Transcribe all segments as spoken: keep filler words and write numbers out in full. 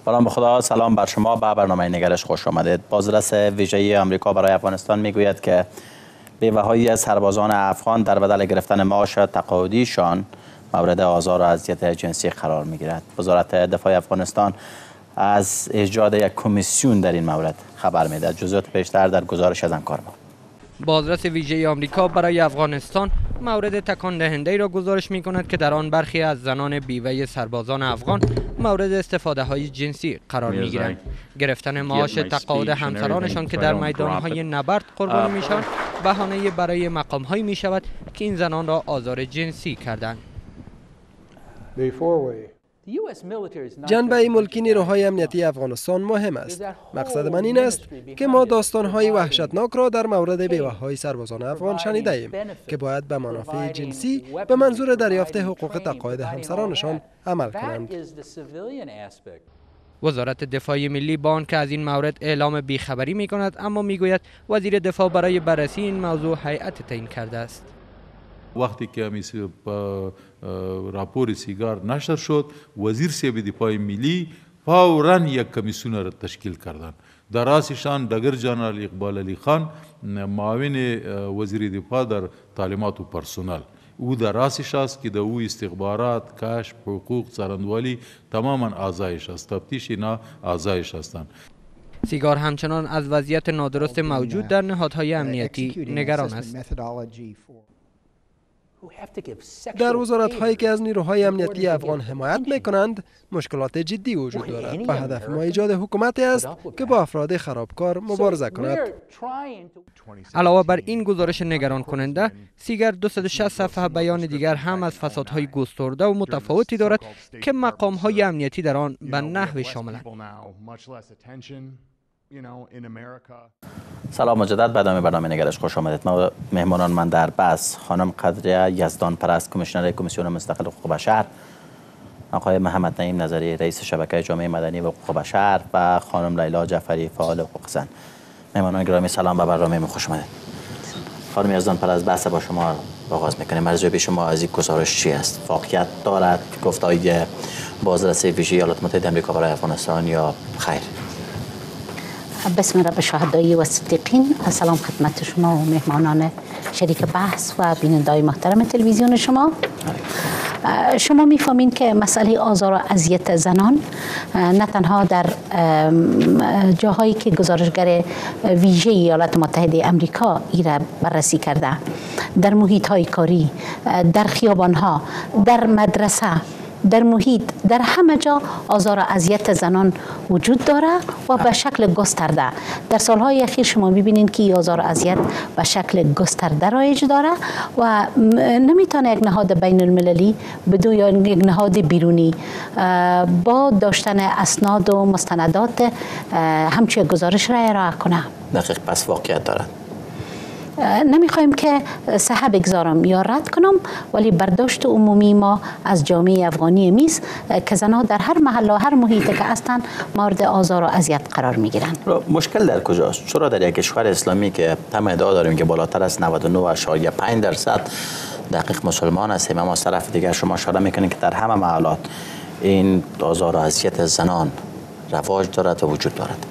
سلام به خدا، سلام بر شما. به برنامه نگرش خوش آمدید. بازرس ویژه آمریکا برای افغانستان میگوید که بیوه‌هایی از سربازان افغان در بدل گرفتن معاش تقاعدیشان مورد آزار و اذیت جنسی قرار میگیرد. وزارت دفاع افغانستان از ایجاد یک کمیسیون در این مورد خبر میدهد. جزئیات بیشتر در گزارش از همکارمان. بازرس ویژه آمریکا برای افغانستان مورد تکان دهنده را گزارش می کند که در آن برخی از زنان بیوه سربازان افغان مورد استفاده های جنسی قرار می گیرند. گرفتن معاش تقاعد همسرانشان که در میدان های نبرد قربانی می شوند بهانه برای مقام هایی می شود که این زنان را آزار جنسی کردند. جنبه ملکی نیروهای امنیتی افغانستان مهم است. مقصد من این است که ما داستان‌های وحشتناک را در مورد بیوه‌های سربازان افغان شنیده ایم که باید به منافع جنسی به منظور دریافت حقوق تقاعد همسرانشان عمل کنند. وزارت دفاع ملی با آنکه از این مورد اعلام بیخبری می کند، اما می گوید وزیر دفاع برای بررسی این موضوع هیئت تعیین کرده است. وقتی که همی راپور سیگار نشر شد، وزیر سیب دفاع ملی فوراً یک کمیسیون را تشکیل کردند. در رأسشان ډګر جنرال اقبال علی خان، معاون وزیر دفاع در تعلیمات و پرسونل. او در رأسش است که در او استخبارات، کشف، حقوق، څرنګوالي تماما اعضایش است. تفتیش اینا اعضایش هستند. سیگار همچنان از وضعیت نادرست موجود در نهادهای امنیتی نگران است. در وزارت‌هایی که از نیروهای امنیتی افغان حمایت می‌کنند مشکلات جدی وجود دارد و هدف ما ایجاد حکومتی است که با افراد خرابکار مبارزه کند. علاوه بر این گزارش نگران کننده، سیگر دویست و شصت صفحه بیان دیگر هم از فسادهای گسترده و متفاوتی دارد که مقام‌های امنیتی در آن به نحوی شاملند. سلام مجدد، به ادامه برنامه نگرش خوش آمدید. ما مهمانان من در بس خانم قدریه یزدان پرست، کمیشنر کمیسیون مستقل حقوق بشر، آقای محمد نعیم نظری، رئیس شبکه جامعه مدنی و حقوق بشر و خانم لیلا جعفری، فعال حقوق زن. مهمانان گرامی سلام، به برنامه ما خوش آمدید. خانم یزدان پرست، بحث با شما آغاز می‌کنیم. مرجع شما از این گزارش چی است؟ واقعیت دارد گفته‌های بازرس ویژه ایالات متحده آمریکا برای افغانستان یا خیر؟ بسم رب شهدای و صدیقین. سلام خدمت شما و مهمانان شریک بحث و بینندگان محترم تلویزیون شما. شما میفهمین که مسئله آزار و اذیت زنان نه تنها در جاهایی که گزارشگر ویژه ایالات متحده آمریکا ایرا بررسی کرده، در محیط های کاری، در خیابان ها، در مدرسه، در محیط، در همه جا آزار و اذیت زنان وجود داره و به شکل گسترده. در سالهای اخیر شما می‌بینید که آزار و اذیت به شکل گسترده رایج داره و نمیتونه یک نهاد بین المللی بدون یا یک نهاد بیرونی با داشتن اسناد و مستندات همچین گزارش را ارائه کنه. دقیق، پس واقعیت داره. نمیخوایم که صحه بگذارم یا رد کنم، ولی برداشت عمومی ما از جامعه افغانی میست که زنها در هر محل و هر محیطی که هستند مورد آزار و اذیت قرار میگیرند. مشکل در کجاست؟ چرا در یک کشور اسلامی که هم ادعا داریم که بالاتر از نود و نه اشاریه پنج درصد دقیق مسلمان هستیم، اما از طرف دیگر شما اشاره میکنید که در همه محلات این آزار و اذیت زنان رواج دارد و وجود دارد؟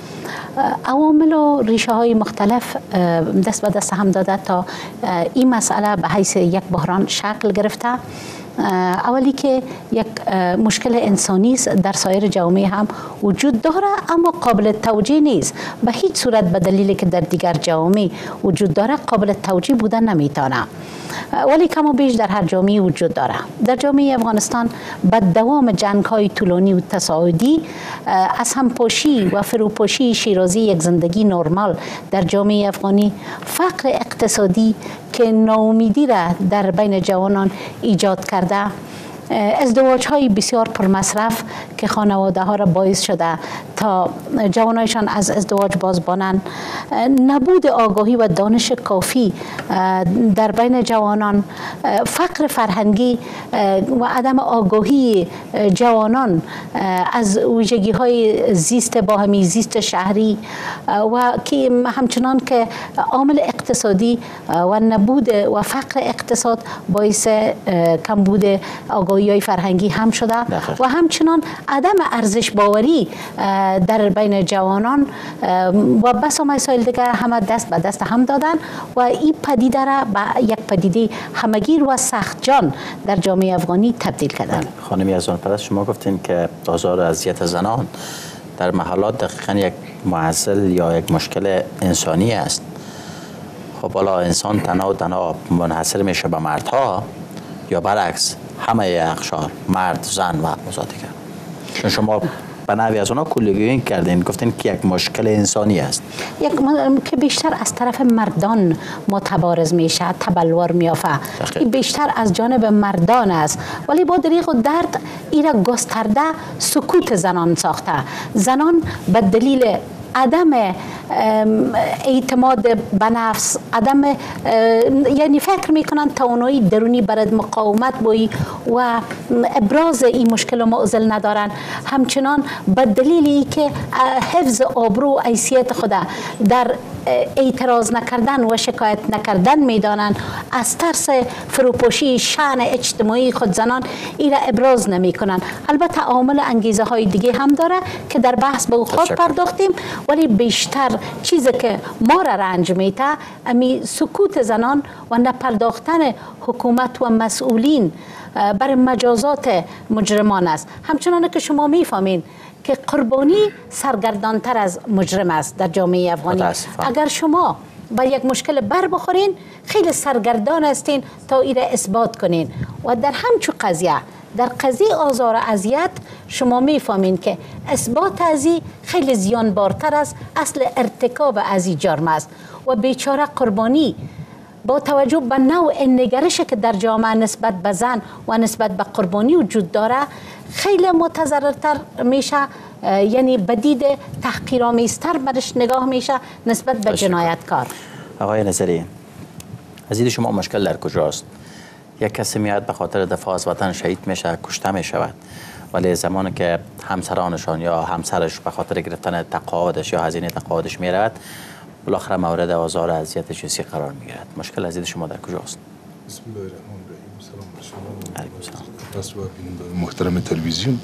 عوامل و ریشه های مختلف دست به دست هم داده تا این مسئله به حیث یک بحران شکل گرفته. اولی که یک مشکل انسانی در سایر جامعه هم وجود داره اما قابل توجیه نیست. به هیچ صورت به دلیلی که در دیگر جامعه وجود داره قابل توجیه بودن نمیتونه، ولی کم و بیش در هر جامعه وجود داره. در جامعه افغانستان با دوام جنگ‌های طولانی و تصاعدی از همپاشی و فروپاشی شیرازی یک زندگی نرمال در جامعه افغانی، فقر اقتصادی که ناامیدی را در بین جوانان ایجاد کرده، ازدواج های بسیار پرمصرف که خانواده ها را باعث شده تا جوانایشان از ازدواج بازبانند، نبود آگاهی و دانش کافی در بین جوانان، فقر فرهنگی و عدم آگاهی جوانان از ویژگی های زیست باهمی، زیست شهری و که همچنان که عامل اقتصادی و نبود و فقر اقتصاد باعث کمبود آگاهی نابودی های فرهنگی هم شده و همچنان عدم ارزش باوری در بین جوانان و بس و مسائل دیگر همه دست به دست هم دادن و این پدیده را به یک پدیده همگیر و سخت جان در جامعه افغانی تبدیل کردن. خانم یزدان پرست، شما گفتین که آزار و اذیت زنان در محلات دقیقا یک معضل یا یک مشکل انسانی است. خب حالا انسان تنها و تنها منحصر میشه به مردها یا برعکس همه اقشار، مرد، زن و آزادی کرد؟ چون شما به نوعی از اونا کلیگویی کردین، گفتین که یک مشکل انسانی است، یک م... که بیشتر از طرف مردان متبارز میشه، تبلور میافه، بیشتر از جانب مردان است، ولی با دریغ و درد ایرا گسترده سکوت زنان ساخته. زنان به دلیل عدم اعتماد به نفس، عدم یعنی فکر میکنن توانایی درونی برای مقاومت بایی و ابراز این مشکل و معضل ندارن. همچنان به دلیلی که حفظ آبرو و حیثیت خود در اعتراض نکردن و شکایت نکردن میدانند، از ترس فروپاشی شأن اجتماعی خود زنان ایره ابراز نمی کنند. البته عامل انگیزه های دیگه هم داره که در بحث به خود پرداختیم، ولی بیشتر چیزی که ما را رنج میده امی سکوت زنان و نپرداختن حکومت و مسئولین برای مجازات مجرمان است. همچنان که شما میفهمین که قربانی سرگردانتر از مجرم است در جامعه افغانی. اگر شما با یک مشکل بر بخورین خیلی سرگردان هستین تا ایره اثبات کنین و در همچو قضیه، در قضیه آزار و اذیت شما میفهمین که اثبات ازی خیلی زیانبارتر است اصل ارتکاب ازی جرم است و بیچاره قربانی با توجه به نوع نگرش که در جامعه نسبت به زن و نسبت به قربانی وجود داره خیلی متضررتر میشه، یعنی بدید تحقیرآمیزتر برش نگاه میشه نسبت به جنایتکار. آقای نظری، از دید شما مشکل در کجاست؟ یک کسی میاد به خاطر دفاع از وطن شهید میشه، کشته میشود، ولی زمانی که همسرانشان یا همسرش به خاطر گرفتن تقاعدش یا هزینه تقاعدش میرود، بالاخره مورد آزار و اذیت جنسی قرار میگیرد. مشکل از دید شما در کجاست؟ بسم الله الرحمن الرحیم. سلام بر شما. علیکم السلام. پس و بیننده محترم تلویزیون،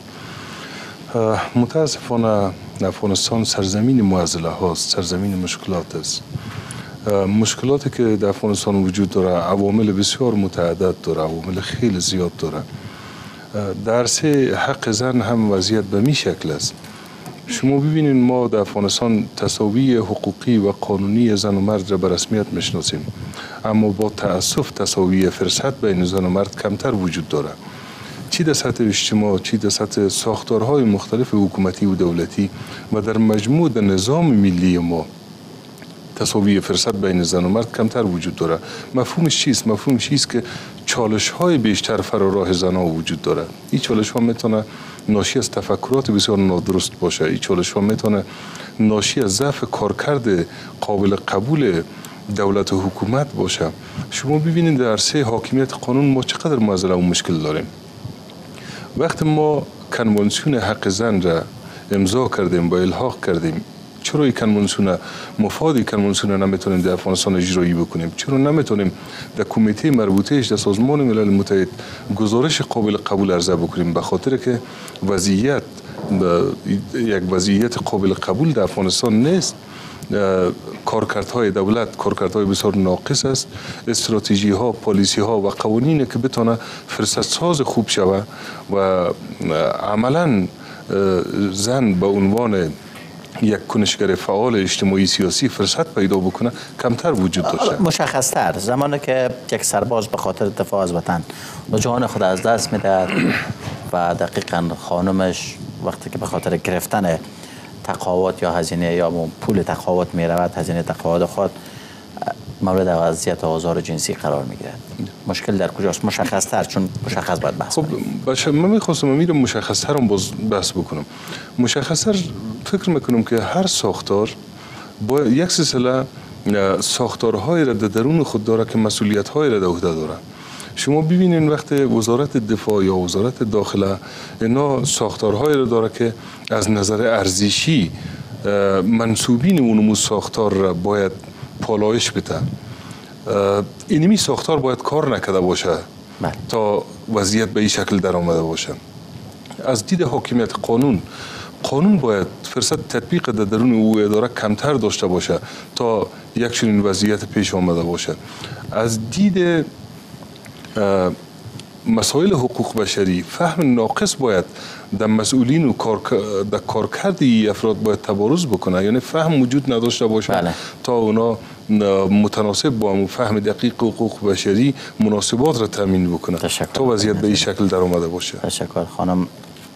متاسفانه افغانستان سرزمین معضله هاست، سرزمین مشکلات است. مشکلاتی که در افغانستان وجود داره عوامل بسیار متعدد داره، عوامل خیلی زیاد داره. در سه حق زن هم وضعیت به می شکل است. شما ببینید ما در افغانستان تساوی حقوقی و قانونی زن و مرد را به رسمیت میشناسیم، اما با تأسف تساوی فرصت بین زن و مرد کمتر وجود داره. چی در سطح اجتماع، چی در سطح ساختارهای مختلف حکومتی و دولتی و در مجموع در نظام ملی ما تساوی فرصت بین زن و مرد کمتر وجود داره. مفهومش چیست؟ مفهومش چیست که چالش های بیشتر فراراه زن ها وجود داره. این چالش ها میتونه ناشی از تفکرات بسیار نادرست باشه. این چالش ها میتونه ناشی از ضعف کارکرد قابل قبول دولت و حکومت باشه. شما ببینید در عرصه حاکمیت قانون ما چقدر معضله و مشکل داریم. وقتی ما کنوانسیون حق زن را امضا کردیم و الحاق کردیم، چرا این کنوانسیون مفاد کنوانسیون نمیتونیم در افغانستان اجرایی بکنیم؟ چرا نمیتونیم در کمیته مربوطهش در سازمان ملل متحد گزارش قابل قبول عرضه بکنیم؟ به خاطر که وضعیت یک وضعیت قابل قبول در افغانستان نیست. کارکردهای دولت کارکردهای بسیار ناقص است. استراتژی ها، پالیسی ها و قوانین که بتونه فرصت ساز خوب شوه و عملا زن به عنوان یک کنشگر فعال اجتماعی سیاسی فرصت پیدا بکنه کمتر وجود داشته. مشخص تر زمانی که یک سرباز به خاطر دفاع از وطن و جان خود از دست میده و دقیقاً خانمش وقتی که به خاطر گرفتن تقاعد یا هزینه یا پول تقاعد می رود، هزینه تقاعد خود مورد اذیت و آزار جنسی قرار می گیرد. مشکل در کجاست؟ مشخص تر، چون مشخص باید بحث خب باشه. من میخواستم میرم مشخص تر هم باز بحث بکنم. مشخص تر فکر میکنم که هر ساختار با یک سلسله ساختارهای را در درون خود داره که مسئولیت‌های را در عهده داره. شما ببینید وقتی وزارت دفاع یا وزارت داخله اینا ساختارهایی را داره که از نظر ارزشی منسوبین اونمو ساختار را باید پالایش بده. اینمی ساختار باید کار نکرده باشه بله. تا وضعیت به این شکل در آمده باشه. از دید حاکمیت قانون، قانون باید فرصت تطبیق در درون او اداره کمتر داشته باشه تا یک چنین وضعیت پیش آمده باشه. از دید مسائل حقوق بشری فهم ناقص باید در مسئولین و کار در کارکرد افراد باید تبارز بکنه، یعنی فهم وجود نداشته باشه بله. تا اونا متناسب با هم فهم دقیق حقوق بشری مناسبات را تامین بکنه تا وضعیت به این شکل در آمده باشه. تشکر. خانم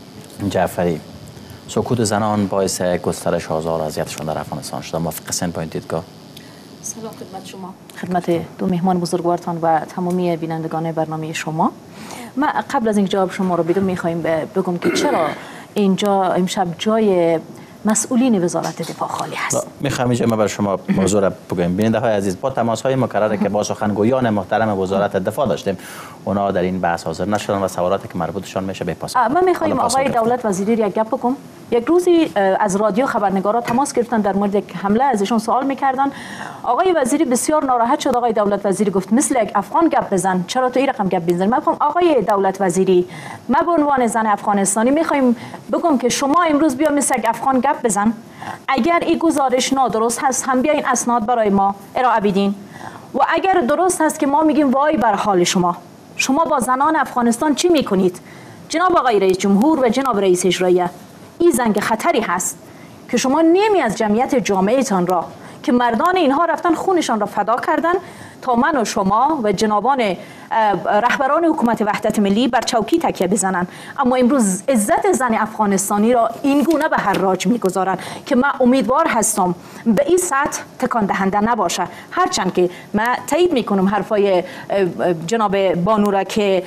جعفری، سکوت زنان باعث گسترش آزار و اذیتشون در افغانستان شده، موافق هستین با این دیدگاه؟ سلام خدمت شما، خدمت دو مهمان بزرگوارتان و تمامی بینندگان برنامه شما. ما قبل از اینکه جواب شما رو بدم میخوایم بگم که چرا اینجا امشب جای مسئولین وزارت دفاع خالی هست. میخوام اینجا ما برای شما موضوع را بگویم. بیننده های عزیز، با تماس های مکرره که با سخنگویان محترم وزارت دفاع داشتیم، اونا در این بحث حاضر نشدن و سوالاتی که مربوطشان میشه به پاسخ. ما میخوایم آقای دولت وزیری یک گپ بگم. یک روزی از رادیو خبرنگارا تماس گرفتن در مورد یک حمله ازشون سوال میکردن. آقای وزیری بسیار ناراحت شد. آقای دولت وزیری گفت مثل یک افغان گپ بزن، چرا تو این رقم گپ بزنی؟ من گفتم آقای دولت وزیری، ما به عنوان زن افغانستانی میخوایم بگم که شما امروز بیا مثل یک افغان گپ بزن. اگر این گزارش نادرست هست هم بیاین اسناد برای ما ارائه بدین و اگر درست هست که ما میگیم وای بر حال شما. شما با زنان افغانستان چی میکنید؟ جناب آقای رئیس جمهور و جناب رئیس اجراییه، این زنگ خطری هست که شما نیمی از جمعیت جامعهتان را که مردان اینها رفتن خونشان را فدا کردن تا من و شما و جنابان رهبران حکومت وحدت ملی بر چوکی تکیه بزنن، اما امروز عزت زن افغانستانی را این گونه به حراج میگذارن که من امیدوار هستم به این سطح تکان دهنده نباشه. هرچند که من تایید میکنم حرفای جناب بانو را که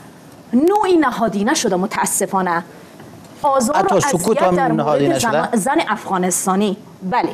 نوعی نهادینه شده متاسفانه آزار و اذیت در مورد زن, زن افغانستانی. بله،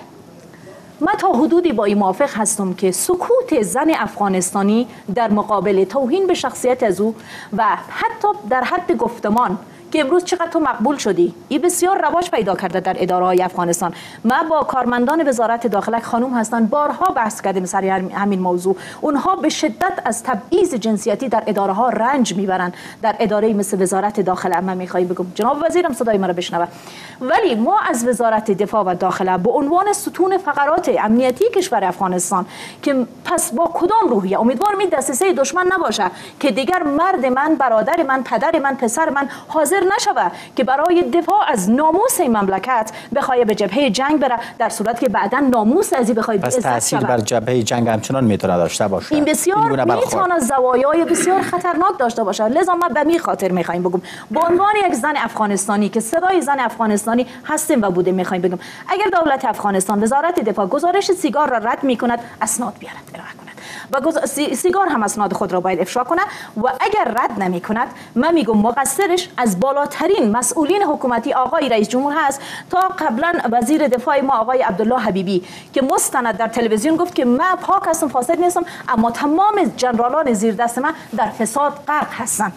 من تا حدودی با این موافق هستم که سکوت زن افغانستانی در مقابل توهین به شخصیت از او و حتی در حد گفتمان که امروز چقدر تو مقبول شدی، این بسیار رواج پیدا کرده در اداره های افغانستان. من با کارمندان وزارت داخله خانم هستن بارها بحث کردیم سر همین موضوع. اونها به شدت از تبعیض جنسیتی در اداره ها رنج میبرن. در اداره مثل وزارت داخله من میخوام بگم جناب وزیرم صدای من رو بشنوه، ولی ما از وزارت دفاع و داخله به عنوان ستون فقرات امنیتی کشور افغانستان که پس با کدام روحیه امیدوارم این دسیسه دشمن نباشه که دیگر مرد من، برادر من، پدر من، پسر من حاضر نشوه که برای دفاع از ناموس این مملکت بخواد به جبهه جنگ بره، در صورت که بعدا ناموس ازی بخواد پس تاثیر بر جبهه جنگ همچنان میتونه داشته باشه. این بسیار میتونه زوایای بسیار خطرناک داشته باشه. لذا ما به می خاطر میخوایم بگم به عنوان یک زن افغانستانی که صدای زن افغانستانی هستیم و بوده میخوایم بگم اگر دولت افغانستان وزارت دفاع گزارش سیگار را رد میکند اسناد بیارد ارائه کند و سیگار هم اسناد خود را باید افشا کنه و اگر رد نمی کند من میگم مقصرش از بالاترین مسئولین حکومتی آقای رئیس جمهور هست. تا قبلا وزیر دفاع ما آقای عبدالله حبیبی که مستند در تلویزیون گفت که من پاک هستم فاسد نیستم اما تمام جنرالان زیر دست من در فساد غرق هستن.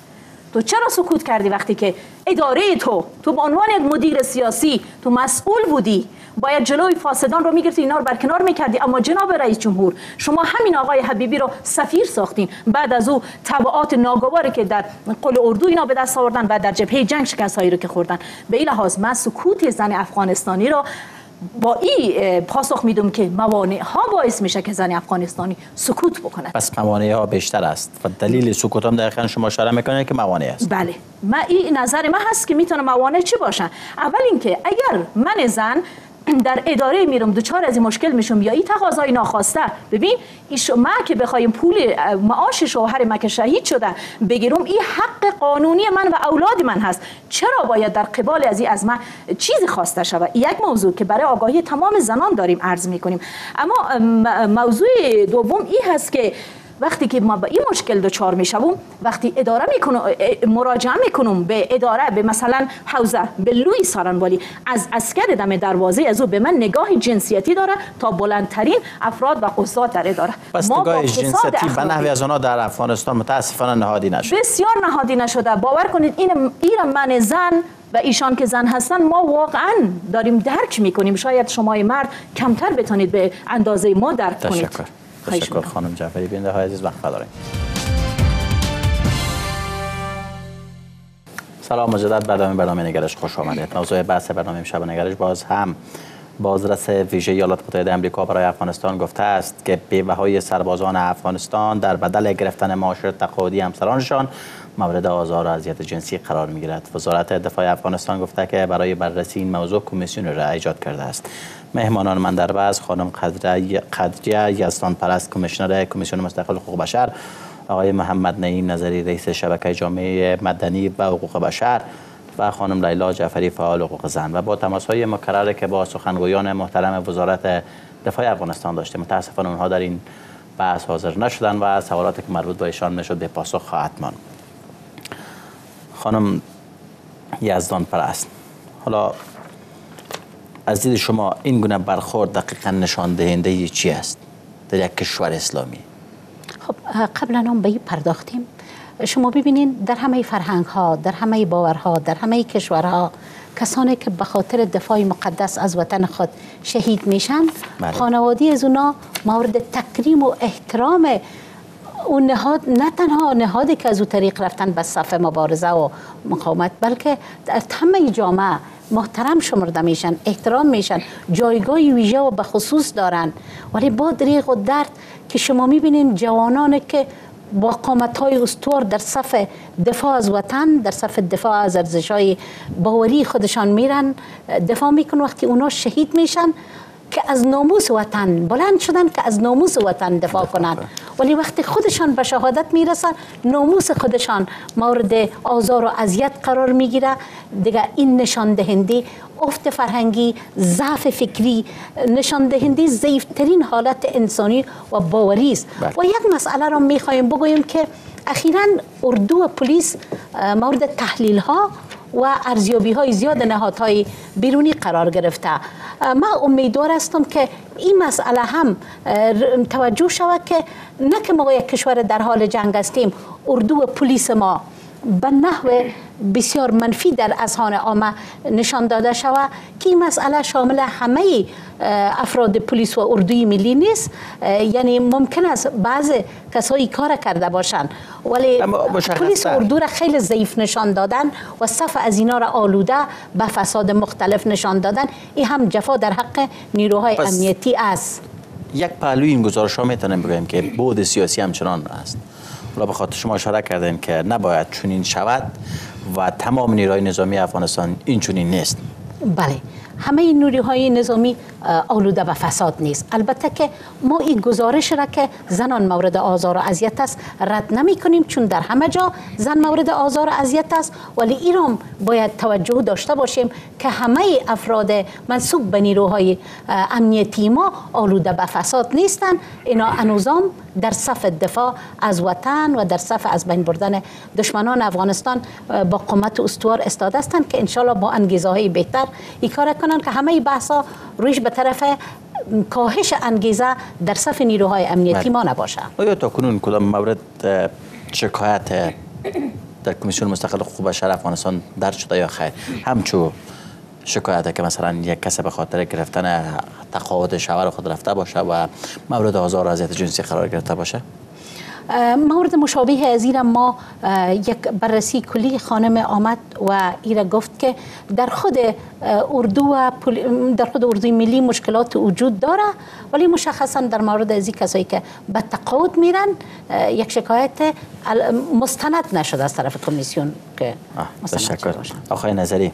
تو چرا سکوت کردی وقتی که اداره تو تو به عنوان یک مدیر سیاسی تو مسئول بودی، باید جلوی فاسدان رو میگرفتی، اینا رو برکنار میکردی، اما جناب رئیس جمهور شما همین آقای حبیبی رو سفیر ساختین، بعد از او تبعات ناگواری که در قل اردو اینا به دست آوردن و در جبهه جنگ شکستایی رو که خوردن. به این لحاظ من سکوت زن افغانستانی رو با این پاسخ میدم که موانع ها باعث میشه که زن افغانستانی سکوت بکنه. پس موانع ها بیشتر است و دلیل سکوت هم دقیقاً شما اشاره میکنید که موانع است. بله، من این نظر من هست که میتونه موانع چی باشن. اول اینکه اگر من زن در اداره میرم دوچار از این مشکل میشم یا این تقاضای ناخواسته، ببین ما که بخوایم پول معاش شوهر ما که شهید شده بگیرم، این حق قانونی من و اولاد من هست. چرا باید در قبال از این از من چیزی خواسته شود؟ یک موضوع که برای آگاهی تمام زنان داریم عرض میکنیم. اما موضوع دوم این هست که وقتی که ما با این مشکل دچار میشوم، وقتی اداره میکنم مراجعه میکنم به اداره، به مثلا حوزه به لوی سارنوالی، از عسکر دم دروازه از او به من نگاه جنسیتی داره تا بلندترین افراد و قضات در اداره. پس نگاه جنسیتی به نحوی از آنها در افغانستان متاسفانه نهادی نشده. بسیار نهادی نشده. باور کنید این این من زن و ایشان که زن هستن ما واقعا داریم درک میکنیم. شاید شما مرد کمتر بتونید به اندازه ما درک کنید. تشکر. تشکر خانم جعفری. بیننده های عزیز وقت داریم. سلام مجدد، برنامه برنامه نگرش خوش آمدید. موضوع بحث برنامه امشب نگرش باز هم بازرس ویژه ایالات متحده آمریکا برای افغانستان گفته است که بیوه‌های سربازان افغانستان در بدل گرفتن معاش تقاعدی همسرانشان مورد آزار و اذیت جنسی قرار می‌گیرد. وزارت دفاع افغانستان گفته که برای بررسی این موضوع کمیسیون را ایجاد کرده است. مهمانان من در بحث خانم قدریه یزدان پرست کمیشنر کمیسیون مستقل حقوق بشر، آقای محمد نعیم نظری رئیس شبکه جامعه مدنی و حقوق بشر و خانم لیلا جعفری فعال حقوق زن و با تماس‌های مکرر که با سخنگویان محترم وزارت دفاع افغانستان داشتیم. متاسفانه اونها در این بحث حاضر نشدن و سوالاتی که مربوط به ایشان میشد به پاسخ خواهد ماند. خانم یزدان پرست، حالا از دید شما این گونه برخورد دقیقاً نشان دهنده چی است در یک کشور اسلامی؟ خب قبلا هم به این پرداختیم. شما ببینین در همه فرهنگ ها، در همه باورها، در همه کشورها کسانی که به خاطر دفاع مقدس از وطن خود شهید میشن، خانواده از اونا مورد تکریم و احترام اون نهاد، نه تنها نهادی که از او طریق رفتن به صف مبارزه و مقاومت، بلکه در همه جامعه محترم شمرده میشن، احترام میشن، جایگاه ویژه و به خصوص دارن. ولی با دریغ و درد که شما میبینین جوانانی که با قامت‌های استوار در صف دفاع از وطن، در صف دفاع از ارزش‌های باوری خودشان میرن دفاع میکنن، وقتی اونا شهید میشن که از ناموس وطن بلند شدن که از ناموس وطن دفاع کنند، ولی وقتی خودشان به شهادت میرسن ناموس خودشان مورد آزار و اذیت قرار میگیره. دیگه این نشان دهنده افت فرهنگی، ضعف فکری، نشان دهنده ضعیفترین حالت انسانی و باوری است. و یک مسئله را میخوایم بگویم که اخیراً اردو و پلیس مورد تحلیل ها و ارزیابی های زیاد نهادهای بیرونی قرار گرفته. ما امیدوار هستم که این مسئله هم توجه شود که نه که ما یک کشور در حال جنگ هستیم، اردو و پلیس ما به نحو بسیار منفی در اذهان عامه نشان داده شود که این مسئله شامل همه افراد پلیس و اردوی ملی نیست. یعنی ممکن است بعض کسایی کار کرده باشند ولی پلیس و اردو را خیلی ضعیف نشان دادن و صف از اینا را آلوده به فساد مختلف نشان دادن. این هم جفا در حق نیروهای امنیتی است. یک پهلوی این گزارش ها میتونیم بگویم که بعد سیاسی همچنان است. حالا به خاطر شما اشاره کردین که نباید چنین شود و تمام نیروهای نظامی افغانستان این چنین نیست. بله، همه نیروهای نظامی آلوده به فساد نیست. البته که ما این گزارش را که زنان مورد آزار و اذیت است رد نمی کنیم، چون در همه جا زن مورد آزار و اذیت است، ولی این را باید توجه داشته باشیم که همه افراد منسوب به نیروهای امنیتی ما آلوده به فساد نیستند. اینا انوزام در صف دفاع از وطن و در صف از بین بردن دشمنان افغانستان با قامت استوار استاده هستند که انشالله با انگیزه های بهتر این کار کنند که همه بحثا رویش به طرف کاهش انگیزه در صف نیروهای امنیتی ما نباشه. آیا تا کنون کدام مورد شکایت در کمیسیون مستقل حقوق بشر افغانستان درج شده یا خیر؟ همچون شکایت که مثلا یک کس به خاطر گرفتن تقاعد شوهر خود رفته باشه و مورد آزار و اذیت جنسی قرار گرفته باشه؟ مورد مشابه از این ما یک بررسی کلی خانم آمد و ایره گفت که در خود اردو و در خود اردوی ملی مشکلات وجود داره، ولی مشخصا در مورد از این کسایی که به تقاعد میرن یک شکایت مستند نشده از طرف کمیسیون که مستند شده باشه. آقای نظری،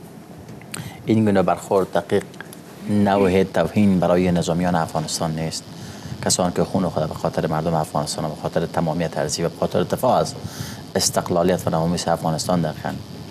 این گونه برخورد دقیق نوع توهین برای نظامیان افغانستان نیست؟ کسانی که خون خود به خاطر مردم افغانستان و به خاطر تمامیت ارضی و به خاطر دفاع از استقلالیت و ناموس افغانستان دقیقاً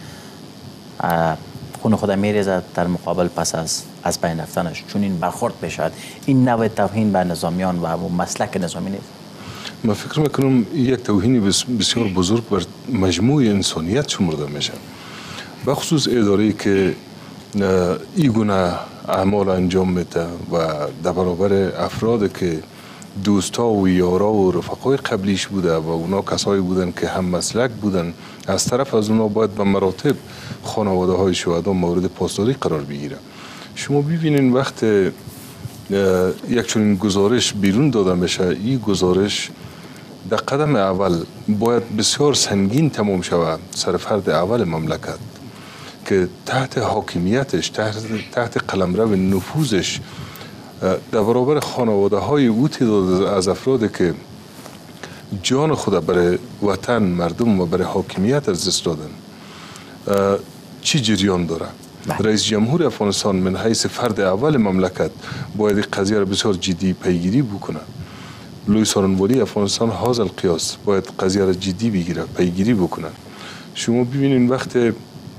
خون خود میریزد در مقابل پس از از بین رفتنش، چون این برخورد بشد این نوع توهین به نظامیان و مسلک نظامی نیست؟ من فکر میکنم یک توهینی بسیار بزرگ بر مجموع انسانیت شمرده میشه، بخصوص اداره‌ای که این گونه اعمال انجام میده و در برابر افرادی که دوستا و یارا و رفقای قبلیش بوده و اونا کسایی بودن که هم مسلک بودن، از طرف از اونا باید به مراتب خانواده های شهدا مورد پاسداری قرار بگیره. شما ببینین وقت یک چنین گزارش بیرون داده میشه، این گزارش در قدم اول باید بسیار سنگین تمام شود سر فرد اول مملکت که تحت حاکمیتش، تحت, تحت قلمرو نفوذش در برابر خانواده های او تعداد از افرادی که جان خود برای وطن، مردم و برای حاکمیت از دست دادن چی جریان داره. رئیس جمهور افغانستان من حیث فرد اول مملکت باید قضیه را بسیار جدی پیگیری بکنه. لوی سارنوالی افغانستان حاضر القیاس باید قضیه را جدی بگیره، پیگیری بکنه. شما ببینید وقتی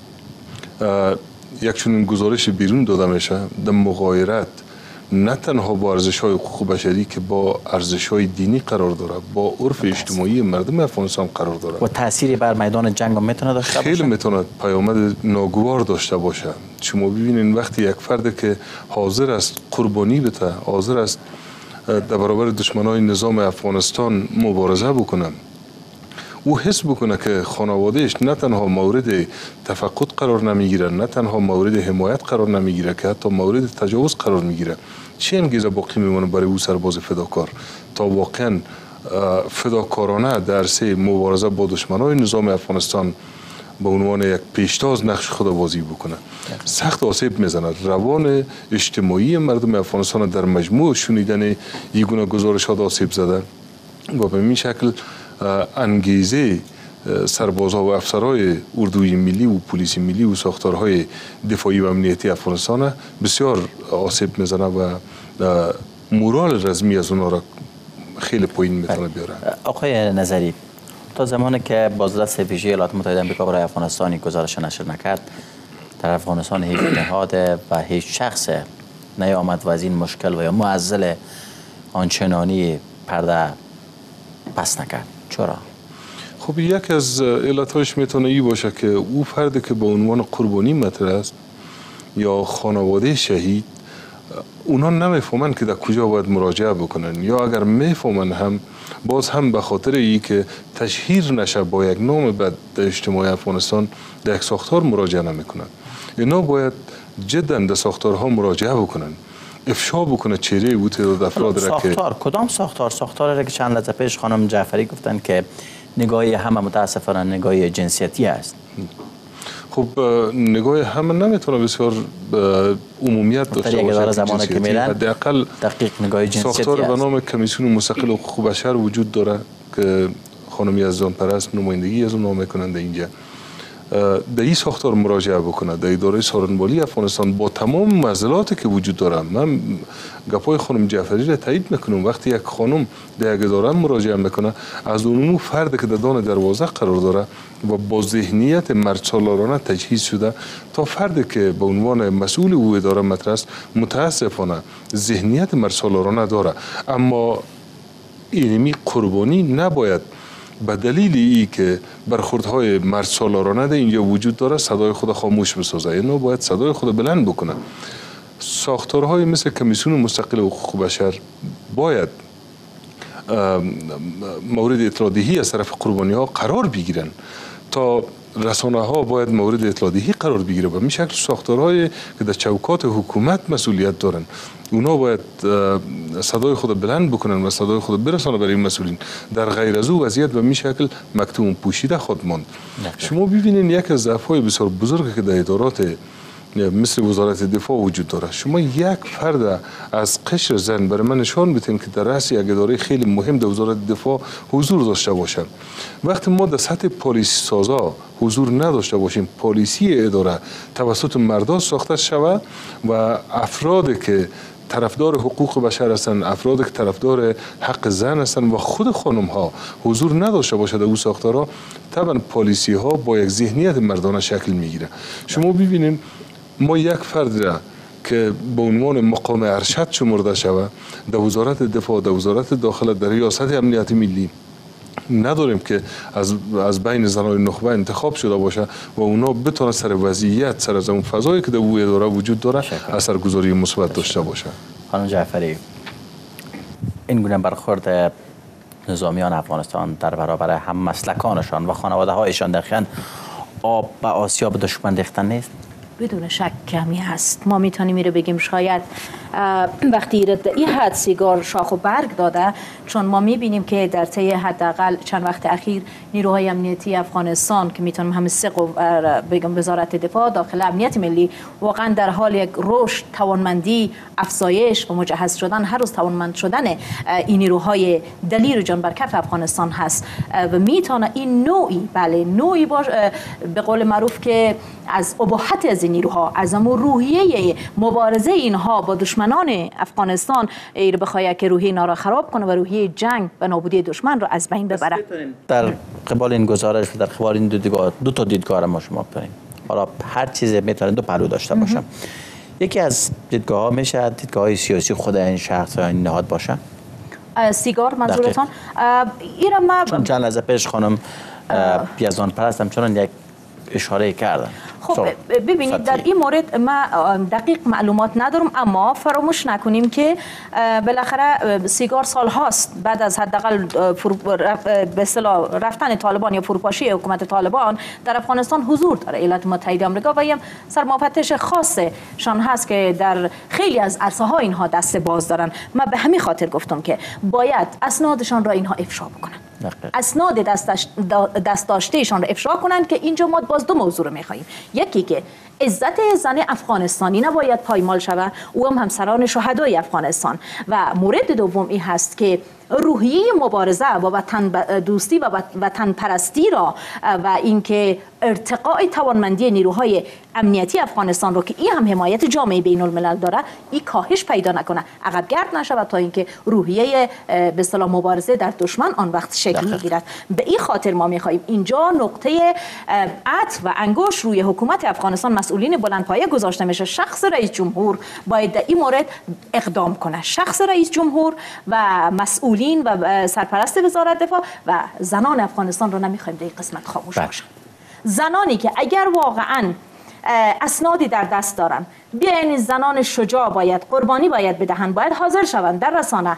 یک چنین گزارش بیرون داده میشه در مغایرت نه تنها با ارزش‌های حقوق بشری که با ارزش‌های دینی قرار داره، با عرف اجتماعی مردم افغانستان قرار داره و تأثیری بر میدان جنگ هم میتونه داشته باشه. خیلی میتونه پیامد ناگوار داشته باشه. شما ببینید وقتی یک فرد که حاضر است قربانی بده، حاضر است در برابر دشمنان نظام افغانستان مبارزه بکنه، او حس بکنه که خانوادهش نه تنها مورد تفقد قرار نمیگیره، نه تنها مورد حمایت قرار نمیگیره که حتی مورد تجاوز قرار میگیره، چه انگیزه باقی میمونه برای او سرباز فداکار تا واقعا فداکارانه در عرصه مبارزه با دشمنان نظام افغانستان به عنوان یک پیشتاز نقش خود بازی بکنه. سخت آسیب میزنه روان اجتماعی مردم افغانستان در مجموع شنیدن یگونه گزارشات آسیب زده و به این شکل انگیزه سربازها و افسرهای اردوی ملی و پلیس ملی و ساختارهای دفاعی و امنیتی افغانستان بسیار آسیب میزنه و مورال رزمی از اونها را خیلی پایین میتونه بیاره. آقای نظری، تا زمانی که بازرس ویژه ایالات متحده آمریکا برای افغانستان گزارش نشر نکرد، در افغانستان هیچ نهاد و هیچ شخص نیامد و از این مشکل و یا معضل آنچنانی پرده پس نکرد. چرا؟ خب یک از علتهاش میتونه ای باشه که او فردی که به عنوان قربانی مطرح است یا خانواده شهید، اونا نمیفهمن که در کجا باید مراجعه بکنن، یا اگر میفهمن هم باز هم به خاطر ای که تشهیر نشه با یک نام بد در اجتماع افغانستان در یک ساختار مراجعه نمیکنن. اینا باید جدا در ساختارها مراجعه بکنن، افشا بکنه چهره او تعداد افراد را که ساختار کدام ساختار؟ ساختار را که چند لحظه پیش خانم جعفری گفتن که نگاهی همه متاسفانه نگاهی جنسیتی است. خب نگاه همه نمیتونه بسیار عمومیت داشته باشه. زمانی که میرن حداقل دقیق نگاه جنسیتی ساختار به نام کمیسیون مستقل حقوق بشر وجود داره که خانم یزدان پرست نمایندگی از اون نام میکنند اینجا. در این ساختار مراجعه بکنه، در اداره سارنوالی افغانستان با تمام معضلاتی که وجود داره. من گپای خانم جعفری را تایید میکنم. وقتی یک خانم در یک اداره مراجعه میکنه، از اون فرد که در دان دروازه قرار داره و با ذهنیت مردسالارانه تجهیز شده تا فردی که به عنوان مسئول او اداره مطرح است، متاسفانه ذهنیت مردسالارانه داره، اما علمی قربانی نباید به دلیل ای که برخوردهای مردسالارانه در اینجا وجود داره صدای خود خاموش بسازه. اینا باید صدای خود بلند بکنه. ساختارهای مثل کمیسیون مستقل حقوق بشر باید مورد اطلاع دهی از طرف قربانی ها قرار بگیرن، تا رسانه ها باید مورد اطلاع دهی قرار بگیره. به این شکل ساختارهای که در چوکات حکومت مسئولیت دارن اونا باید صدای خود بلند بکنن و صدای خود برسانه برای مسئولین. در غیر از او وضعیت به این شکل مکتوم پوشیده خود ماند. شما ببینید یک از ضعف‌های بسیار بزرگی که در ادارات مثل وزارت دفاع وجود داره. شما یک فرد از قشر زن برای من نشان بدین که در رأس یک اداره خیلی مهم در وزارت دفاع حضور داشته باشن. وقتی ما در سطح پالیسی سازا حضور نداشته باشیم، پالیسی اداره توسط مردان ساخته شود و افرادی که طرفدار حقوق بشر هستند، افرادی که طرفدار حق زن هستند و خود خانم ها حضور نداشته باشد در او ساختارها، طبعا پالیسی ها با یک ذهنیت مردانه شکل میگیره. شما ببینید ما یک فرد را که به عنوان مقام ارشد شمرده شود در وزارت دفاع، در وزارت داخله، در ریاست امنیت ملی نداریم که از از بین زنان نخبه انتخاب شده باشه و اونا بتونه سر وضعیت، سر از اون فضایی که در او اداره وجود داره اثرگذاری مثبت داشته باشه. خانم جعفری، این گونه برخورد نظامیان افغانستان در برابر هم مسلکانشان و خانواده هایشان دقیقاً آب به آسیاب دشمن ریختن نیست؟ بدون شک کمی هست. ما میتونیم میره بگیم شاید وقتی در این حد سیگار شاخ و برگ داده، چون ما میبینیم که در طی حداقل چند وقت اخیر نیروهای امنیتی افغانستان که میتونم همه سه بگم وزارت دفاع، داخل امنیت ملی، واقعا در حال یک رشد، توانمندی، افزایش و مجهز شدن، هر روز توانمند شدن این نیروهای دلیر جان بر کف افغانستان هست و میتونه این نوعی بله نوعی باش به قول معروف که از اباحت از این نیروها، از امو روحیه مبارزه اینها با دشمنان افغانستان ایر بخواد که روحیه اینا را خراب کنه و روحیه جنگ و نابودی دشمن را از بین ببره. در قبال این گزارش و در قبال این دو دیدگاه دو تا دیدگاه را ما شما داریم. حالا هر چیزی میتونه دو پهلو داشته باشه. یکی از دیدگاه ها میشه دیدگاه سیاسی خود این شخص یا این نهاد باشه. سیگار منظورتان؟ ایرا ما چون چند لحظه پیش خانم یزدان پرست همچنان یک اشاره کردن. خب ببینید در این مورد ما دقیق معلومات ندارم، اما فراموش نکنیم که بالاخره سیگار سال هاست بعد از حداقل به اصطلاح رفتن طالبان یا فروپاشی حکومت طالبان در افغانستان حضور داره. ایالات متحده آمریکا و یک سرمفتش خاصشان هست که در خیلی از عرصه ها اینها دست باز دارن. من به همین خاطر گفتم که باید اسنادشان را اینها افشا بکنن، اسناد دست داشتهشان را افشا کنند که اینجا ما باز دو موضوع رو می‌خوایم. یکی که عزت زن افغانستانی نباید پایمال شود، او هم همسران شهدای افغانستان، و مورد دوم این هست که روحیه مبارزه با وطن دوستی و وطن پرستی را و اینکه ارتقاء توانمندی نیروهای امنیتی افغانستان رو که این هم حمایت جامعه بین الملل داره، این کاهش پیدا نکنه، عقب گرد نشود تا اینکه روحیه به اصطلاح مبارزه در دشمن آن وقت شکل میگیرد. به این خاطر ما میخواهیم اینجا نقطه عطف و انگشت روی حکومت افغانستان، مسئولین بلندپایه گذاشته میشه. شخص رئیس جمهور باید در این مورد اقدام کنه، شخص رئیس جمهور و مسئولین و سرپرست وزارت دفاع و زنان افغانستان رو نمیخوایم در این قسمت خاموش باشن. زنانی که اگر واقعا اسنادی در دست دارن، بیاین زنان شجاع باید قربانی باید بدهن، باید حاضر شوند در رسانه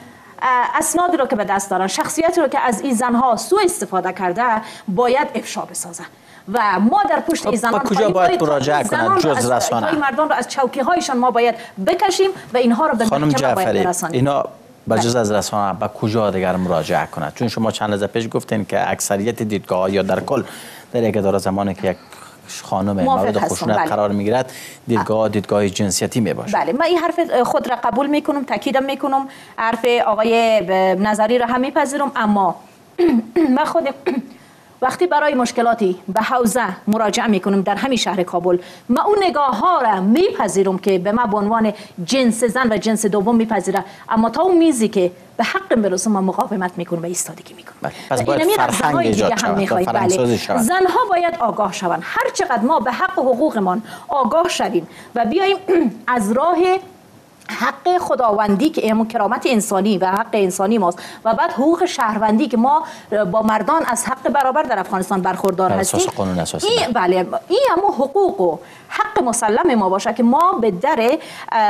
اسنادی رو که به دست دارن، شخصیتی رو که از این زنها سوء استفاده کرده باید افشا بسازن و ما در پشت این زنان کجا باید مراجعه کنند جز رسانه؟ مردان رو از چوکی هایشان ما باید بکشیم و اینها رو به محکمه باید برسانیم. اینا بجز از رسانه به کجا دیگر مراجعه کنند؟ چون شما چند لحظه پیش گفتین که اکثریت دیدگاه یا در کل در یک اداره زمانی که یک خانم مورد خشونت بله. قرار میگیرد دیدگاه دیدگاه جنسیتی می باشه. بله، من این حرف خود را قبول میکنم، تاکیدم میکنم، حرف آقای نظری را هم میپذیرم، اما من خود وقتی برای مشکلاتی به حوزه مراجعه میکنم در همین شهر کابل، من اون نگاه ها را میپذیرم که به من به عنوان جنس زن و جنس دوم میپذیره، اما تا اون میزی که به حق برسم من مقاومت میکنم و ایستادگی میکنم. پس باید فرهنگ ایجاد شود. بله. زنها باید آگاه شوند. هر چقدر ما به حق و حقوقمان آگاه شویم و بیاییم از راه حق خداوندی که همون کرامت انسانی و حق انسانی ماست و بعد حقوق شهروندی که ما با مردان از حق برابر در افغانستان برخوردار هستیم، این بله این همون حقوق و حق مسلم ما باشه که ما به در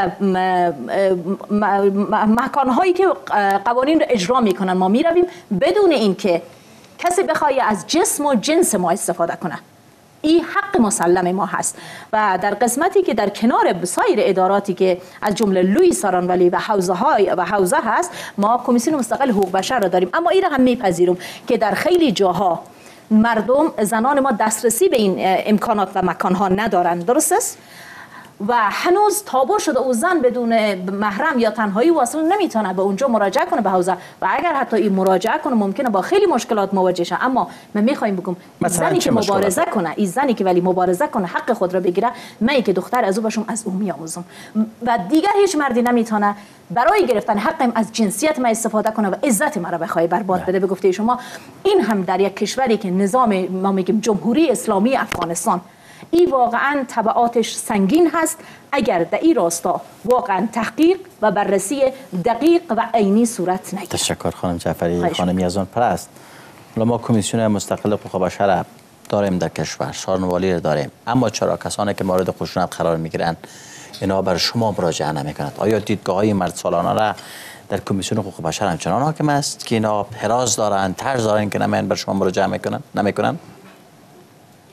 مکانهایی که قوانین رو اجرا میکنن ما میرویم بدون اینکه کسی بخواد از جسم و جنس ما استفاده کنه. این حق مسلم ما هست و در قسمتی که در کنار سایر اداراتی که از جمله لوی سارانولی و حوزه های و حوزه هست، ما کمیسیون مستقل حقوق بشر را داریم، اما این را هم میپذیرم که در خیلی جاها مردم زنان ما دسترسی به این امکانات و مکانها ندارند. درست است؟ و هنوز تابو شده او زن بدون محرم یا تنهایی واصل نمیتونه به اونجا مراجعه کنه به حوزه و اگر حتی این مراجعه کنه ممکنه با خیلی مشکلات مواجه شه. اما من میخوایم بگم زنی که مبارزه کنه، این زنی که ولی مبارزه کنه حق خود را بگیره، من که دختر از او باشم از او میآموزم و دیگر هیچ مردی نمیتونه برای گرفتن حقم از جنسیت من استفاده کنه و عزت مرا بخواد برباد بده. به گفته شما این هم در یک کشوری که نظام ما میگیم جمهوری اسلامی افغانستان، این واقعا تبعاتش سنگین هست اگر در این راستا واقعا تحقیق و بررسی دقیق و عینی صورت نگیرد. تشکر خانم جعفری. خانم یزدان پرست، ما کمیسیون مستقل حقوق بشر داریم در کشور، سارنوالی داریم، اما چرا کسانی که مورد خشونت قرار میگیرند اینا بر شما مراجعه نمیکنند؟ آیا دیدگاه های مرد سالانه را در کمیسیون حقوق بشر همچنان حاکم است که اینا حراس دارند، طرز دارند که نمیان بر شما مراجعه میکنند نمیکنند؟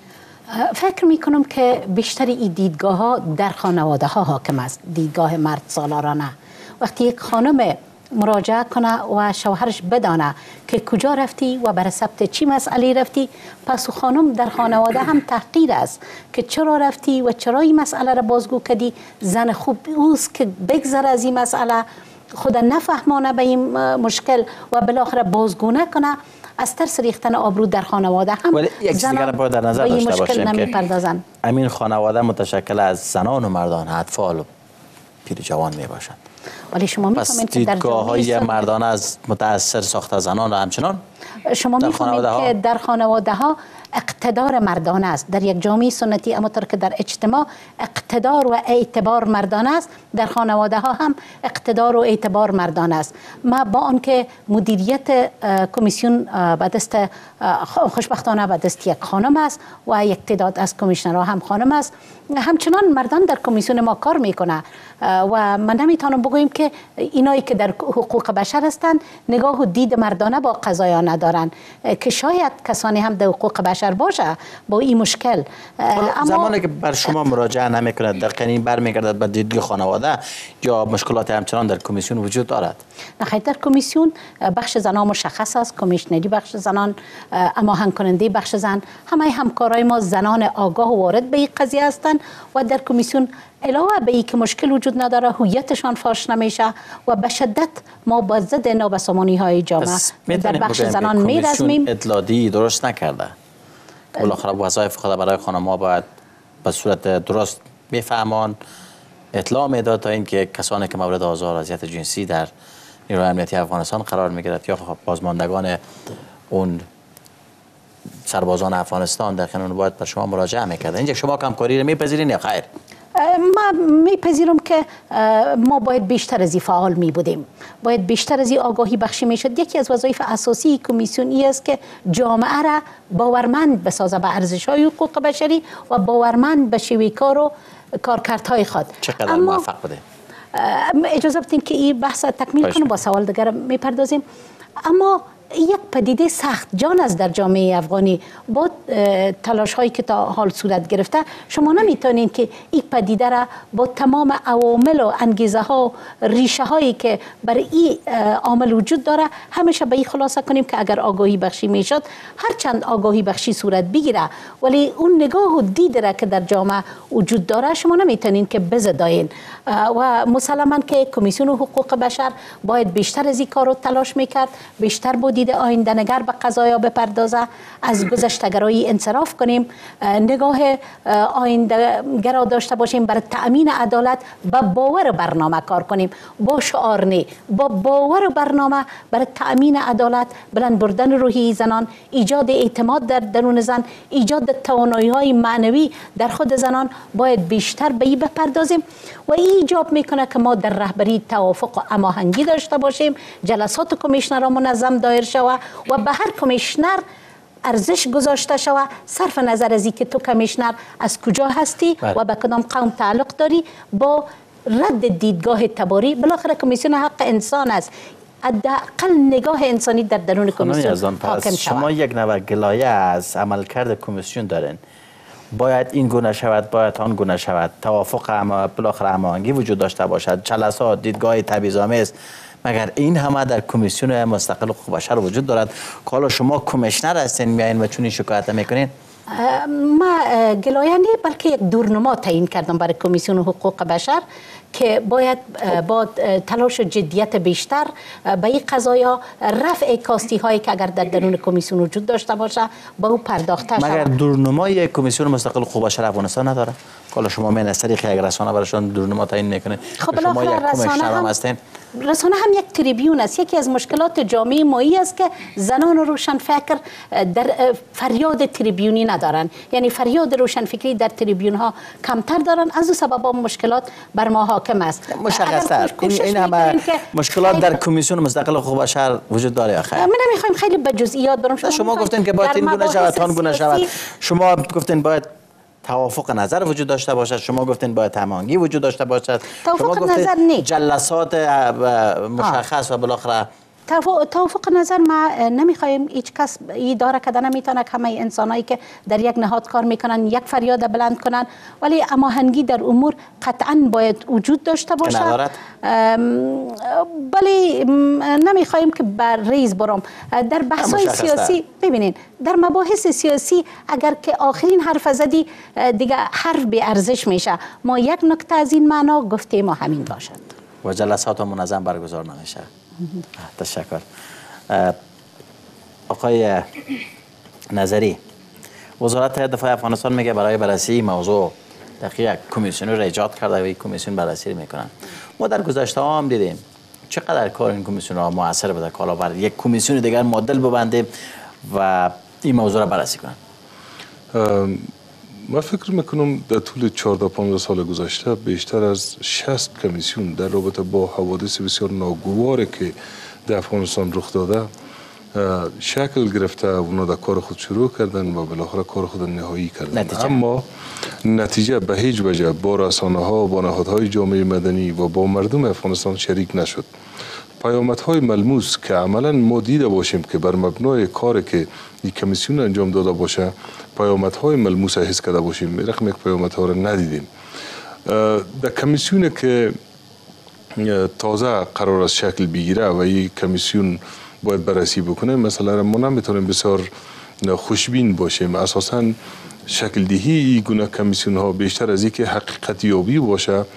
فکر می کنم که بیشتر این دیدگاه ها در خانواده ها حاکم است، دیدگاه مرد سالارانه. وقتی یک خانم مراجعه کنه و شوهرش بدانه که کجا رفتی و بر ثبت چی مسئله رفتی، پس خانم در خانواده هم تحقیر است که چرا رفتی و چرا این مسئله را بازگو کردی. زن خوب اوست که بگذر از این مسئله، خود نفهمانه به این مشکل و بالاخره بازگو نکنه. از ترس ریختن آبرو در خانواده هم ولی یک چیز دیگر باید در نظر داشته باشیم که امین خانواده متشکل از زنان و مردان، اطفال و پیر جوان می باشند. ولی شما می‌فهمید که در دیدگاه‌های مردانه از متأثر ساخت زنان و همچنان شما می‌فهمید که در خانواده ها اقتدار مردانه است. در یک جامعه سنتی اما طور که در اجتماع اقتدار و اعتبار مردانه است، در خانواده ها هم اقتدار و اعتبار مردانه است. ما با آنکه مدیریت کمیسیون به دست خوشبختانه به دست یک خانم است و یک تعداد از کمیشنرها هم خانم است، همچنان مردان در کمیسیون ما کار میکنه و من نمیتونم بگویم که اینایی که در حقوق بشر هستند نگاه و دید مردانه با قضایا ندارن، که شاید کسانی هم در حقوق بشر باشه با این مشکل. اما زمانی که بر شما مراجعه نمیکند در قنین برمیگردد به دیدگاه خانواده یا مشکلات همچنان در کمیسیون وجود دارد؟ نه، در کمیسیون بخش زنان مشخص است، کمیشنری بخش زنان، هماهنگ کننده بخش زن، همه همکارای ما زنان آگاه و وارد به این قضیه هستند و در کمیسیون علاوه به اینکه مشکل وجود نداره هویتشان فاش نمیشه و به شدت ما با ضد نابسامانی های جامعه در بخش زنان میرزمیم. اطلاعی درست نکرده، بالاخره وظایف خود برای خانم‌ها باید به صورت درست میفهمان، اطلاع میداد تا اینکه کسانی که مورد آزار و اذیت جنسی در نیروی امنیتی افغانستان قرار میگیرد یا بازماندگان اون سربازان افغانستان در قانون باید به شما مراجعه میکرد. اینجا شما همکاری رو میپذیرین یا خیر؟ ما میپذیرم که ما باید بیشتر از این فعال می بودیم، باید بیشتر از این آگاهی بخشی میشد. یکی از وظایف اساسی کمیسیون ای است که جامعه را باورمند بسازه به ارزش‌های حقوق بشری و باورمند به شیوه کار و کارکردهای خود. چقدر موفق بوده؟ اجازه بدین که این بحث تکمیل کنم، با سوال دیگر میپردازیم. اما یک پدیده سخت جان است در جامعه افغانی. با تلاش هایی که تا حال صورت گرفته شما نمیتونین که این پدیده را با تمام عوامل و انگیزه ها و ریشه هایی که برای این عامل وجود داره همیشه به این خلاصه کنیم که اگر آگاهی بخشی میشد، هرچند آگاهی بخشی صورت بگیره ولی اون نگاه و دید را که در جامعه وجود داره شما نمیتونین که بزداین. و مسلما که کمیسیون حقوق بشر باید بیشتر از این کارو تلاش میکرد، بیشتر بود دید آینده نگر به قضایا بپردازه، از گذشتگرایی انصراف کنیم، نگاه آینده گرا داشته باشیم، برای تأمین عدالت با باور و برنامه کار کنیم، با شعار نه، با باور و برنامه برای تأمین عدالت، بلند بردن روحی زنان، ایجاد اعتماد در درون زن، ایجاد توانایی‌های معنوی در خود زنان باید بیشتر به این بپردازیم و این ایجاب میکنه که ما در رهبری توافق و هماهنگی داشته باشیم، جلسات کمیشنرها منظم دایر شود و به هر کمیشنر ارزش گذاشته شود صرف نظر از اینکه تو کمیشنر از کجا هستی و به کدام قوم تعلق داری، با رد دیدگاه تباری. بالاخره کمیسیون حق انسان است، حداقل نگاه انسانی در درون کمیسیون حاکم شود. شما یک نوع گلایه از عملکرد کمیسیون دارین، باید این گونه شود، باید آن گونه شود، توافق اما بالاخره هماهنگی وجود داشته باشد، جلسات، دیدگاه تبعیض‌آمیز، مگر این همه در کمیسیون مستقل حقوق بشر وجود دارد که حالا شما کمیشنر هستین میایین و چون شکایت میکنین؟ ما گلایه نه بلکه یک دورنما تعیین کردم برای کمیسیون حقوق بشر که باید با تلاش و جدیت بیشتر به این قضایا رفع کاستی هایی که اگر در درون کمیسیون وجود داشته باشه با او پرداخته شود. مگر دورنمای کمیسیون مستقل حقوق بشر افغانستان نداره؟ حالا شما من از طریق یک رسانه براشون دورنما تعیین میکنه. خب شما یک کمیشنر هم هستین. رسانه هم یک تریبیون است. یکی از مشکلات جامعه ما است که زنان روشنفکر در فریاد تریبیونی ندارن، یعنی فریاد روشنفکری در تریبیون ها کمتر دارن، از اون سبب مشکلات بر ما حاکم است. مشخص است. این این همه مشکلات در کمیسیون مستقل حقوق بشر وجود داره آخه. ما نمیخوایم خیلی به جزئیات برم. شما, شما گفتین که باید این گونه شود، آن گونه شود. شما گفتین باید توافق نظر وجود داشته باشد، شما گفتین باید هماهنگی وجود داشته باشد، توافق شما نظر نه، جلسات مشخص و بالاخره توافق نظر ما نمیخوایم هیچ کس اداره کده نمیتونه همه انسانایی که در یک نهاد کار میکنن یک فریاد بلند کنن، ولی هماهنگی در امور قطعا باید وجود داشته باشه. ولی نمیخوایم که بر ریز برم در بحث‌های سیاسی. ببینید در مباحث سیاسی اگر که آخرین حرف زدی دیگه حرف به ارزش میشه. ما یک نکته از این معنا گفته ما همین باشد و جلسات منظم برگزار نمیشه. تشکر. آقای نظری، وزارت دفاع افغانستان میگه برای بررسی موضوع دقیق کمیسیون رو ایجاد کرده و این کمیسیون بررسی میکنن. ما در گذشته هم دیدیم چقدر کار این کمیسیون را موثر بوده که حالا بر یک کمیسیون دیگر مدل ببندیم و این موضوع را بررسی کنن. من فکر میکنم در طول چهارده پانزده سال گذشته بیشتر از شصت کمیسیون در رابطه با حوادث بسیار ناگواری که در افغانستان رخ داده شکل گرفته و اونا در کار خود شروع کردن و بالاخره کار خود نهایی کردن. نتیجه. اما نتیجه به هیچ وجه با رسانه ها، با نهادهای جامعه مدنی و با مردم افغانستان شریک نشد. پیامدهای ملموس که عملا ما دیده باشیم که بر مبنای کاری که این کمیسیون انجام داده باشه پیامدهای ملموس حس کرده باشیم، رقم یک پیامدها را ندیدیم. در کمیسیون که تازه قرار است شکل بگیره و این کمیسیون باید بررسی بکنه، مثلا ما نمیتونیم بسیار خوشبین باشیم. اساساً شکل دهی این گونه کمیسیون ها بیشتر از اینکه حقیقت یابی باشه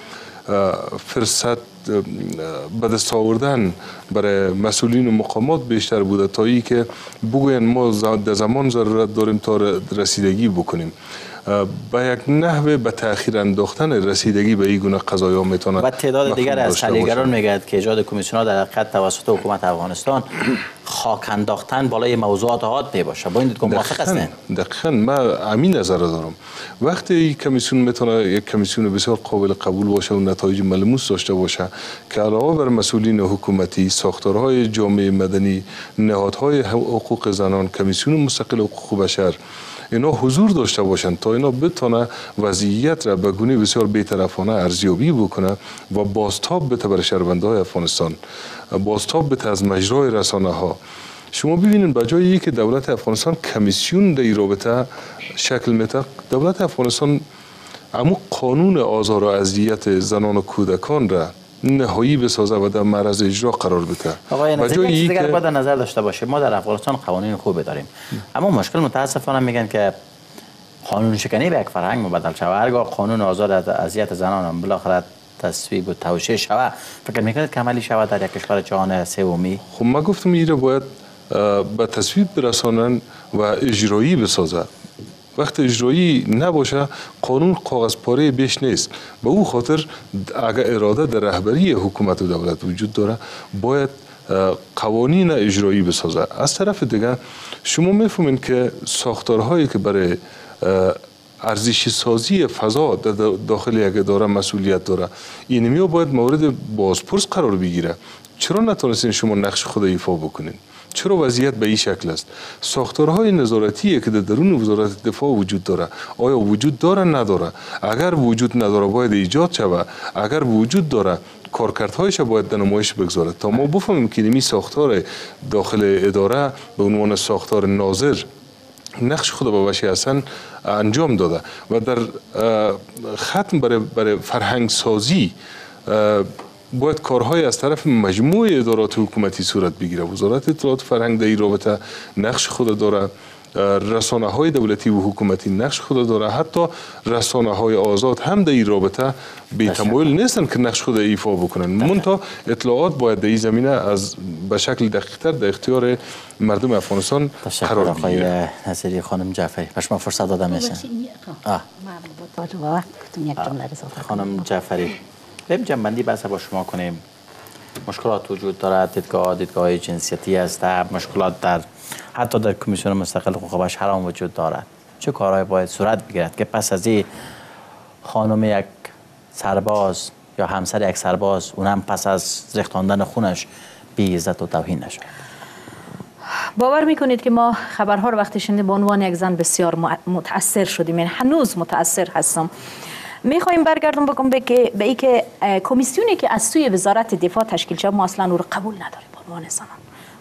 فرصت به دست آوردن برای مسئولین و مقامات بیشتر بوده تا ای که بگوین ما در زمان ضرورت داریم تا رسیدگی بکنیم. با یک نحوه به تأخیر انداختن رسیدگی به این گونه قضایا میتونه. و تعداد دیگر از تحلیلگران میگه که ایجاد کمیسیون ها در حقیقت توسط حکومت افغانستان خاک انداختن بالای موضوعات عادی باشه. با این دیدگاه موافق هستین؟ دقیقاً من همین نظر دارم. وقتی این کمیسیون میتونه یک کمیسیون بسیار قابل قبول باشه و نتایج ملموس داشته باشه که علاوه بر مسئولین حکومتی، ساختارهای جامعه مدنی، نهادهای حقوق زنان، کمیسیون مستقل حقوق بشر اینا حضور داشته باشند تا اینا بتونه وضعیت را به گونه بسیار بی‌طرفانه ارزیابی بکنه و بازتاب بده برای شهروندان افغانستان، بازتاب بده از مجرای رسانه ها. شما ببینید به جای که دولت افغانستان کمیسیون در این رابطه شکل میده، دولت افغانستان اما قانون آزار و اذیت زنان و کودکان را نهایی بسازه و در معرض اجرا قرار بده. آقای نظری، یک چیز دیگر باید نظر داشته باشه. ما در افغانستان قوانین خوبی داریم، اما مشکل متاسفانه میگن که قانون شکنی به یک فرهنگ مبدل شود. هرگاه قانون آزاد از اذیت زنان هم بالاخره تصویب و توشیح شود، فکر میکنید که عملی شود در یک کشور جهان سومی؟ خب من گفتم ایره باید به تصویب برسانن و اجرایی بسازه. وقت اجرایی نباشه قانون کاغذ پاره بیش نیست. به او خاطر اگر اراده در رهبری حکومت و دولت وجود داره باید قوانین اجرایی بسازه. از طرف دیگه شما میفهمین که ساختارهایی که برای ارزش سازی فضا داخل یک اداره مسئولیت داره اینمی باید مورد بازپرس قرار بگیره. چرا نتونستین شما نقش خود ایفا بکنین؟ چرا وضعیت به این شکل است؟ ساختارهای نظارتی که در درون وزارت دفاع وجود داره آیا وجود داره نداره؟ اگر وجود نداره باید ایجاد شود، اگر وجود داره کارکردهایش باید در نمایش بگذاره تا ما بفهمیم که این ساختار داخل اداره به عنوان ساختار ناظر نقش خود به وجه اصلا انجام داده و در ختم برای, برای فرهنگ سازی باید کارهای از طرف مجموع ادارات حکومتی صورت بگیره. وزارت اطلاعات فرهنگ در این رابطه نقش خود داره، رسانه های دولتی و حکومتی نقش خود داره، حتی رسانه های آزاد هم در این رابطه بی‌تمایل نیستن که نقش خود ایفا بکنن. منتها اطلاعات باید در این زمینه از به شکل دقیق‌تر در اختیار مردم افغانستان قرار بگیره. نظری خانم جعفری، به شما فرصت داده میشه. خانم جعفری، بریم جنبندی بحث با شما کنیم. مشکلات وجود دارد، دیدگاه دیدگاه جنسیتی است، مشکلات در حتی در کمیسیون مستقل حقوق بشر هم وجود دارد. چه کارهایی باید صورت بگیرد که پس از این خانم یک سرباز یا همسر یک سرباز اونم پس از ریختاندن خونش بی عزت و توهین نشد؟ باور میکنید که ما خبرها رو وقتی شنیدیم به عنوان یک زن بسیار متاثر شدیم، یعنی هنوز متاثر هستم. میخوایم برگردم بگم به که به اینکه کمیسیونی که از سوی وزارت دفاع تشکیل شد ما اصلا او رو قبول نداریم به عنوان زنان.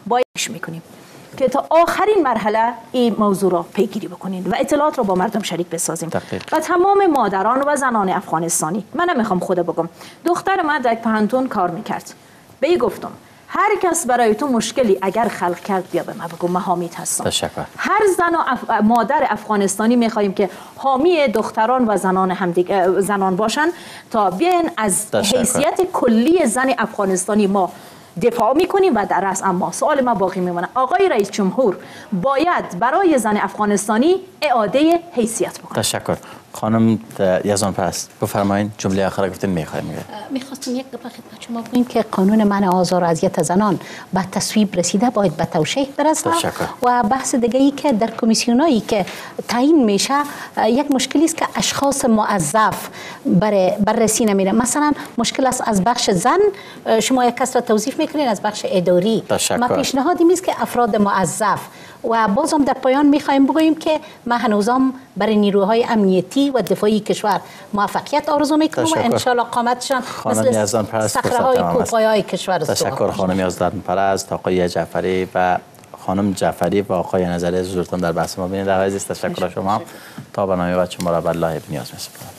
بایش میکنیم که تا آخرین مرحله این موضوع را پیگیری بکنین و اطلاعات را با مردم شریک بسازیم. دقیق. و تمام مادران و زنان افغانستانی، من نمیخوام خود بگم، دختر من در یک پهنتون کار میکرد، به ای گفتم هر کس برای تو مشکلی اگر خلق کرد بیا به من بگو، من حامیت هستم. تشکر. هر زن و اف... مادر افغانستانی میخواهیم که حامی دختران و زنان همدیگه زنان باشن تا بیاین از تشکر. حیثیت کلی زن افغانستانی ما دفاع میکنیم و در رأس. اما سوال ما باقی میمونه، آقای رئیس جمهور باید برای زن افغانستانی اعاده حیثیت بکنه. تشکر. خانم یزدان پرست بفرمایید، جمله آخر گفتین میخوایم. میخواستم یک دفعه خدمت شما بگویم که قانون منع آزار و اذیت زنان به تصویب رسیده، باید به توشیح برسه. و بحث دیگه ای که در کمیسیونایی که تعیین میشه یک مشکلی است که اشخاص موظف بر بررسی نمیره. مثلا مشکل است از بخش زن شما یک کس را توظیف میکنین، از بخش اداری. ما پیشنهادی میست که افراد موظف. و بازم در پایان میخوایم بگوییم که ما هنوزم برای نیروهای امنیتی و دفاعی کشور موفقیت آرزو میکنم و انشالله قامتشان مثل صخره‌های کوهپایه‌های کشور است. تشکر خانم یزدان پرست، آقای جعفری و خانم جعفری و آقای نظری حضورتون در بحث ما بینید. عزیز تشکر شما. تا برنامه بعد شما را به الله نیاز می‌سپارم.